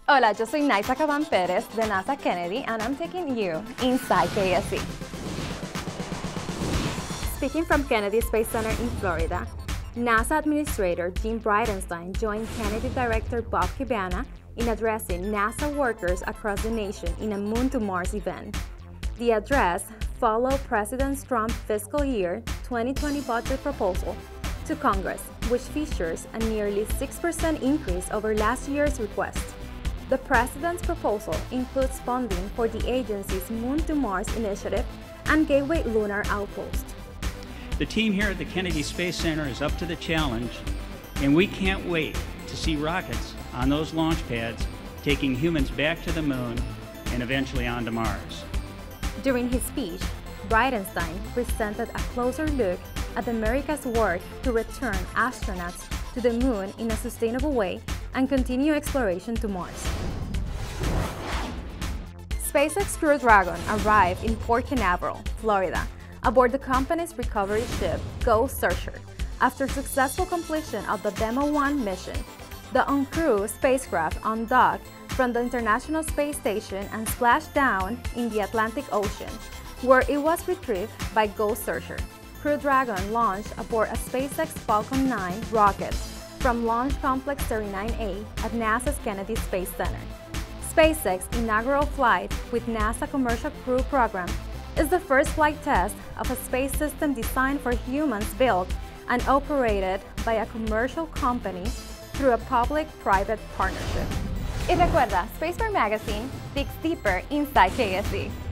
Hola, yo soy Naisa Caban Perez de NASA Kennedy, and I'm taking you inside KSC. Speaking from Kennedy Space Center in Florida, NASA Administrator Jim Bridenstine joined Kennedy Director Bob Cabana in addressing NASA workers across the nation in a Moon to Mars event. The address followed President Trump's fiscal year 2020 budget proposal to Congress, which features a nearly 6% increase over last year's request. The President's proposal includes funding for the agency's Moon to Mars initiative and Gateway Lunar Outpost. The team here at the Kennedy Space Center is up to the challenge, and we can't wait to see rockets on those launch pads taking humans back to the Moon and eventually onto Mars. During his speech, Bridenstine presented a closer look at America's work to return astronauts to the Moon in a sustainable way and continue exploration to Mars. SpaceX Crew Dragon arrived in Port Canaveral, Florida, aboard the company's recovery ship, Ghost Searcher, after successful completion of the Demo 1 mission. The uncrewed spacecraft undocked from the International Space Station and splashed down in the Atlantic Ocean, where it was retrieved by Ghost Searcher. Crew Dragon launched aboard a SpaceX Falcon 9 rocket from Launch Complex 39A at NASA's Kennedy Space Center. SpaceX's inaugural flight with NASA Commercial Crew Program is the first flight test of a space system designed for humans, built and operated by a commercial company through a public-private partnership. Y recuerda, Spaceport Magazine digs deeper inside KSC.